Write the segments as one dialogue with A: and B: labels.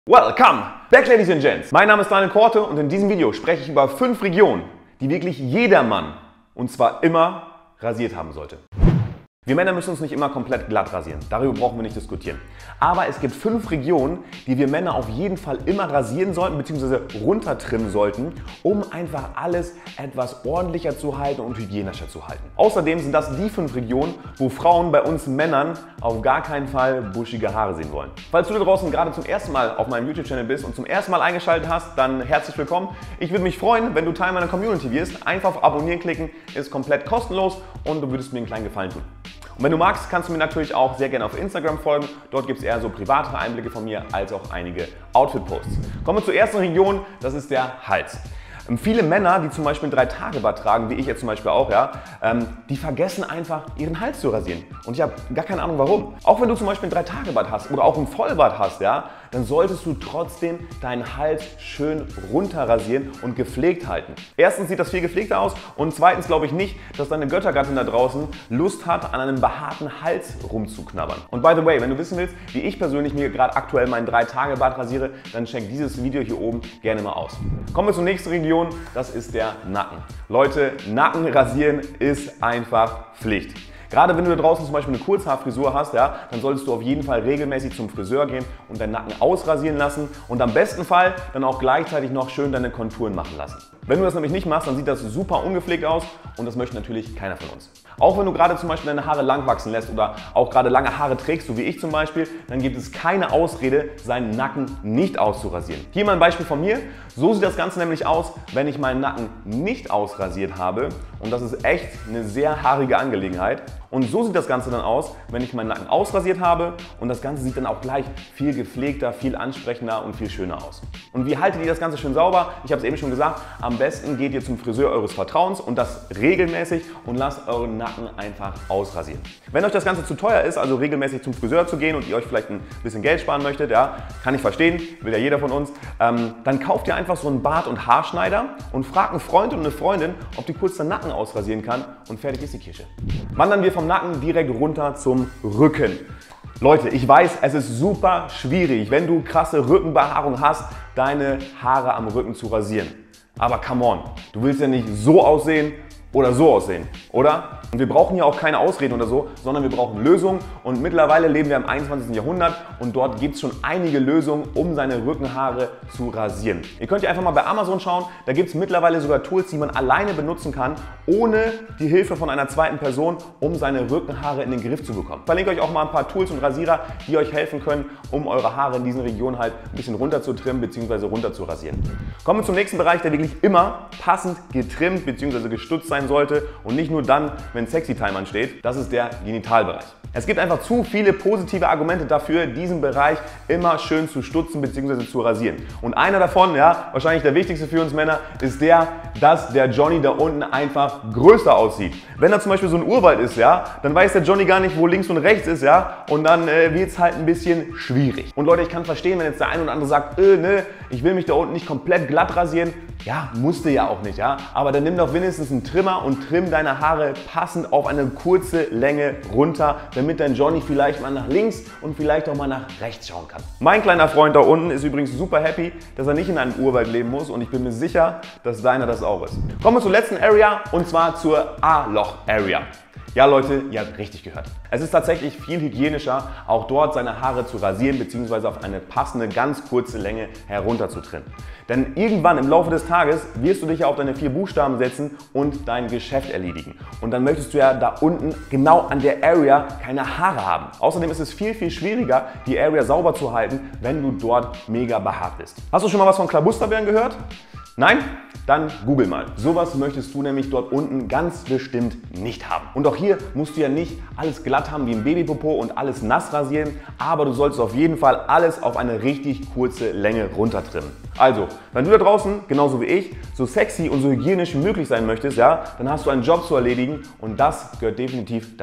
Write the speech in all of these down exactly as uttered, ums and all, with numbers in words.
A: Welcome back, Ladies and Gents. Mein Name ist Daniel Korte und in diesem Video spreche ich über fünf Regionen, die wirklich jeder Mann, und zwar immer, rasiert haben sollte. Wir Männer müssen uns nicht immer komplett glatt rasieren, darüber brauchen wir nicht diskutieren. Aber es gibt fünf Regionen, die wir Männer auf jeden Fall immer rasieren sollten bzw. runtertrimmen sollten, um einfach alles etwas ordentlicher zu halten und hygienischer zu halten. Außerdem sind das die fünf Regionen, wo Frauen bei uns Männern auf gar keinen Fall buschige Haare sehen wollen. Falls du da draußen gerade zum ersten Mal auf meinem YouTube-Channel bist und zum ersten Mal eingeschaltet hast, dann herzlich willkommen. Ich würde mich freuen, wenn du Teil meiner Community wirst. Einfach auf Abonnieren klicken, ist komplett kostenlos und du würdest mir einen kleinen Gefallen tun. Und wenn du magst, kannst du mir natürlich auch sehr gerne auf Instagram folgen. Dort gibt es eher so privatere Einblicke von mir als auch einige Outfit-Posts. Kommen wir zur ersten Region, das ist der Hals. Viele Männer, die zum Beispiel ein Drei-Tage-Bart tragen, wie ich jetzt zum Beispiel auch, ja, ähm, die vergessen einfach, ihren Hals zu rasieren. Und ich habe gar keine Ahnung warum. Auch wenn du zum Beispiel ein Drei-Tage-Bart hast oder auch ein Vollbart hast, ja, dann solltest du trotzdem deinen Hals schön runter rasieren und gepflegt halten. Erstens sieht das viel gepflegter aus und zweitens glaube ich nicht, dass deine Göttergattin da draußen Lust hat, an einem behaarten Hals rumzuknabbern. Und by the way, wenn du wissen willst, wie ich persönlich mir gerade aktuell meinen Drei-Tage-Bart rasiere, dann check dieses Video hier oben gerne mal aus. Kommen wir zur nächsten Region, das ist der Nacken. Leute, Nacken rasieren ist einfach Pflicht. Gerade wenn du da draußen zum Beispiel eine Kurzhaarfrisur hast, ja, dann solltest du auf jeden Fall regelmäßig zum Friseur gehen und deinen Nacken ausrasieren lassen und am besten Fall dann auch gleichzeitig noch schön deine Konturen machen lassen. Wenn du das nämlich nicht machst, dann sieht das super ungepflegt aus und das möchte natürlich keiner von uns. Auch wenn du gerade zum Beispiel deine Haare lang wachsen lässt oder auch gerade lange Haare trägst, so wie ich zum Beispiel, dann gibt es keine Ausrede, seinen Nacken nicht auszurasieren. Hier mal ein Beispiel von mir. So sieht das Ganze nämlich aus, wenn ich meinen Nacken nicht ausrasiert habe. Und das ist echt eine sehr haarige Angelegenheit. Und so sieht das Ganze dann aus, wenn ich meinen Nacken ausrasiert habe. Und das Ganze sieht dann auch gleich viel gepflegter, viel ansprechender und viel schöner aus. Und wie haltet ihr das Ganze schön sauber? Ich habe es eben schon gesagt, am besten geht ihr zum Friseur eures Vertrauens und das regelmäßig und lasst euren Nacken einfach ausrasieren. Wenn euch das Ganze zu teuer ist, also regelmäßig zum Friseur zu gehen und ihr euch vielleicht ein bisschen Geld sparen möchtet, ja, kann ich verstehen, will ja jeder von uns, ähm, dann kauft ihr einfach so einen Bart- und Haarschneider und fragt einen Freund und eine Freundin, ob die kurz den Nacken ausrasieren kann und fertig ist die Kirsche. Wandern wir vom Nacken direkt runter zum Rücken. Leute, ich weiß, es ist super schwierig, wenn du krasse Rückenbehaarung hast, deine Haare am Rücken zu rasieren. Aber come on, du willst ja nicht so aussehen oder so aussehen, oder? Und wir brauchen ja auch keine Ausreden oder so, sondern wir brauchen Lösungen und mittlerweile leben wir im einundzwanzigsten Jahrhundert und dort gibt es schon einige Lösungen, um seine Rückenhaare zu rasieren. Ihr könnt ja einfach mal bei Amazon schauen, da gibt es mittlerweile sogar Tools, die man alleine benutzen kann, ohne die Hilfe von einer zweiten Person, um seine Rückenhaare in den Griff zu bekommen. Ich verlinke euch auch mal ein paar Tools und Rasierer, die euch helfen können, um eure Haare in diesen Regionen halt ein bisschen runter zu trimmen bzw. runter zu rasieren. Kommen wir zum nächsten Bereich, der wirklich immer passend getrimmt bzw. gestutzt sein sollte und nicht nur dann, wenn Sexy Time ansteht. Das ist der Genitalbereich. Es gibt einfach zu viele positive Argumente dafür, diesen Bereich immer schön zu stutzen bzw. zu rasieren. Und einer davon, ja, wahrscheinlich der wichtigste für uns Männer, ist der, dass der Johnny da unten einfach größer aussieht. Wenn da zum Beispiel so ein Urwald ist, ja, dann weiß der Johnny gar nicht, wo links und rechts ist, ja, und dann äh, wird es halt ein bisschen schwierig. Und Leute, ich kann verstehen, wenn jetzt der eine oder andere sagt, äh, ne, ich will mich da unten nicht komplett glatt rasieren. Ja, musste ja auch nicht, ja, aber dann nimm doch wenigstens einen Trimmer und trimm deine Haare passend auf eine kurze Länge runter, damit dein Johnny vielleicht mal nach links und vielleicht auch mal nach rechts schauen kann. Mein kleiner Freund da unten ist übrigens super happy, dass er nicht in einem Urwald leben muss und ich bin mir sicher, dass deiner das auch ist. Kommen wir zur letzten Area und zwar zur A-Loch-Area. Ja Leute, ihr habt richtig gehört. Es ist tatsächlich viel hygienischer, auch dort seine Haare zu rasieren bzw. auf eine passende, ganz kurze Länge herunterzutrimmen. Denn irgendwann im Laufe des Tages wirst du dich ja auf deine vier Buchstaben setzen und dein Geschäft erledigen. Und dann möchtest du ja da unten genau an der Area keine Haare haben. Außerdem ist es viel, viel schwieriger, die Area sauber zu halten, wenn du dort mega behaart bist. Hast du schon mal was von Klabusterbären gehört? Nein? Dann google mal. Sowas möchtest du nämlich dort unten ganz bestimmt nicht haben. Und auch hier musst du ja nicht alles glatt haben wie ein Babypopo und alles nass rasieren, aber du solltest auf jeden Fall alles auf eine richtig kurze Länge runtertrimmen. Also, wenn du da draußen, genauso wie ich, so sexy und so hygienisch wie möglich sein möchtest, ja, dann hast du einen Job zu erledigen und das gehört definitiv dazu.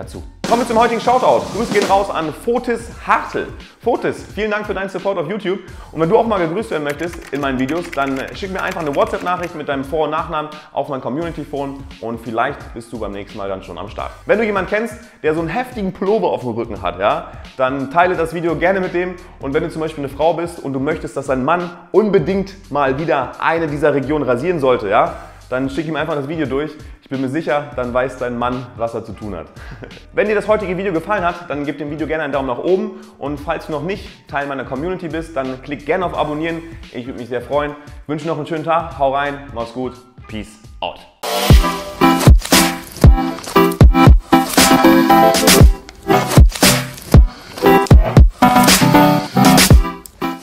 A: Kommen wir zum heutigen Shoutout. Grüße gehen raus an Fotis Hartl. Fotis, vielen Dank für deinen Support auf YouTube. Und wenn du auch mal gegrüßt werden möchtest in meinen Videos, dann schick mir einfach eine WhatsApp-Nachricht mit deinem Vor- und Nachnamen auf mein Community-Phone und vielleicht bist du beim nächsten Mal dann schon am Start. Wenn du jemanden kennst, der so einen heftigen Pullover auf dem Rücken hat, ja, dann teile das Video gerne mit dem. Und wenn du zum Beispiel eine Frau bist und du möchtest, dass dein Mann unbedingt mal wieder eine dieser Regionen rasieren sollte, ja, dann schick ihm einfach das Video durch. Ich bin mir sicher, dann weiß dein Mann, was er zu tun hat. Wenn dir das heutige Video gefallen hat, dann gib dem Video gerne einen Daumen nach oben. Und falls du noch nicht Teil meiner Community bist, dann klick gerne auf Abonnieren. Ich würde mich sehr freuen. Ich wünsche noch einen schönen Tag. Hau rein, mach's gut. Peace out.